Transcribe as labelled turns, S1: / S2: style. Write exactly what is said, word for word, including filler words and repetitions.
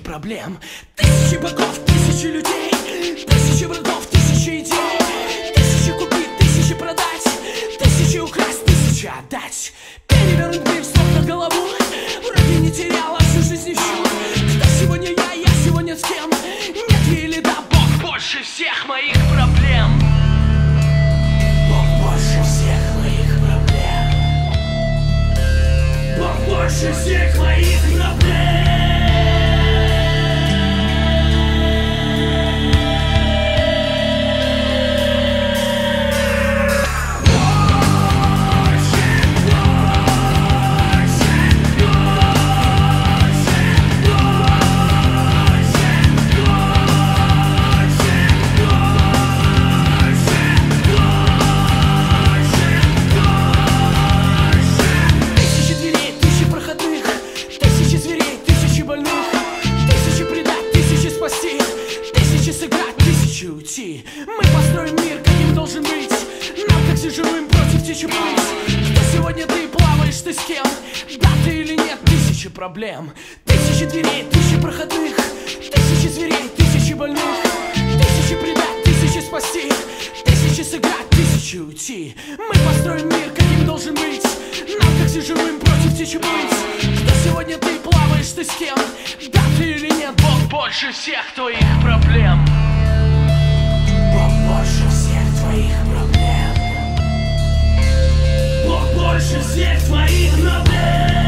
S1: проблем. Тысячи богов, тысячи людей, тысячи врагов, тысячи идей, тысячи купить, тысячи продать, тысячи украсть, тысячи отдать. Перевернуть мир с ног на голову, вроде не теряла, всю жизнь ищу. Кто сегодня я, я сегодня с кем? Нет или да, Бог больше всех моих проблем. Бог больше всех моих проблем. Бог больше всех моих проблем. Уйти. Мы построим мир, каким должен быть. Нам, как все живым, против течи быть. Кто сегодня ты, плаваешь ты с кем? Да ты или нет, тысячи проблем. Тысячи дверей, тысячи проходных, тысячи зверей, тысячи больных, тысячи предать, тысячи спасти, тысячи сыграть, тысячи уйти. Мы построим мир, каким должен быть. Нам, как все живым, против течи быть. Кто сегодня ты, плаваешь ты с кем? Да ты или нет, Бог больше всех твоих проблем. Больше всех твоих проблем. Бог больше всех твоих проблем.